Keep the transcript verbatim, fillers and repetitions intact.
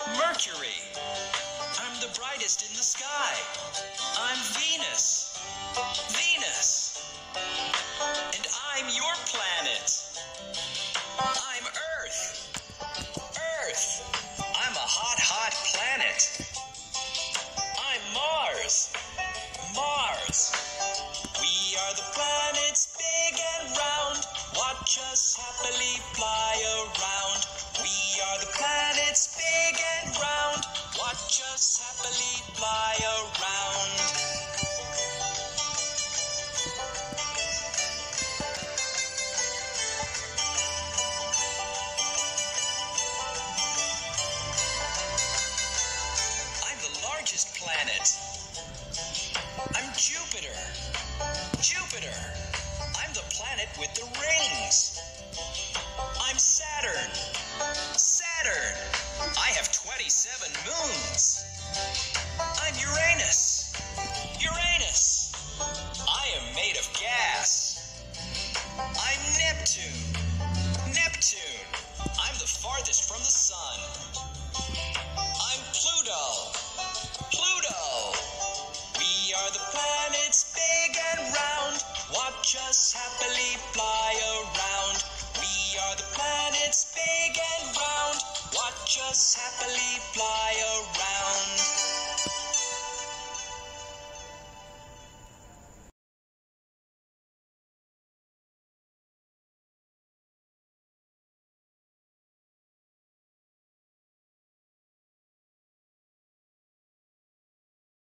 Mercury. I'm the brightest in the sky. I'm Venus. Venus. And I'm your planet. I'm Earth. Earth. I'm a hot, hot planet. I'm Mars. Mars. We are the planets big and round. Watch us happily fly around. We are the planets big and round. Watch us happily fly around. I'm the largest planet. I'm Jupiter. Jupiter. I'm the planet with the rings. I'm Saturn. Saturn. I have twenty-seven moons. I'm Uranus. Uranus. I am made of gas. I'm Neptune. Neptune. I'm the farthest from the sun. I'm Pluto. Pluto. We are the planets big and round. Watch us happily fly around. We are the planets big and round. Watch us happily fly around.